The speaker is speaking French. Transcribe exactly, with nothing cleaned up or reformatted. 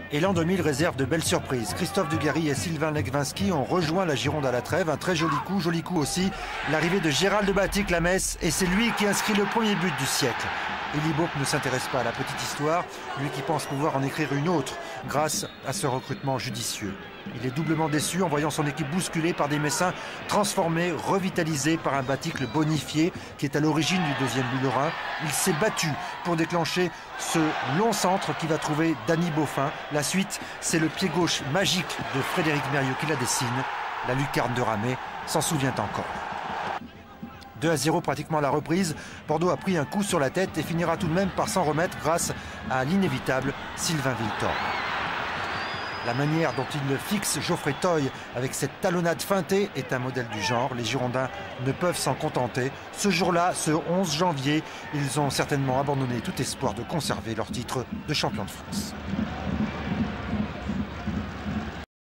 Et l'an deux mille réserve de belles surprises. Christophe Dugarry et Sylvain Legwinski ont rejoint la Gironde à la trêve. Un très joli coup, joli coup aussi. L'arrivée de Gérald Batic, la Metz, et c'est lui qui inscrit le premier but du siècle. Élie Baup ne s'intéresse pas à la petite histoire, lui qui pense pouvoir en écrire une autre grâce à ce recrutement judicieux. Il est doublement déçu en voyant son équipe bousculée par des Messins transformés, revitalisés par un Batic le bonifié qui est à l'origine du deuxième but lorrain. Il s'est battu pour déclencher ce long centre qui va trouver Danny Beaufin. La suite, c'est le pied gauche magique de Frédéric Mérieux qui la dessine. La lucarne de Ramé s'en souvient encore. deux à zéro pratiquement à la reprise. Bordeaux a pris un coup sur la tête et finira tout de même par s'en remettre grâce à l'inévitable Sylvain Wiltord. La manière dont il fixe Geoffrey Toye avec cette talonnade feintée est un modèle du genre. Les Girondins ne peuvent s'en contenter. Ce jour-là, ce onze janvier, ils ont certainement abandonné tout espoir de conserver leur titre de champion de France.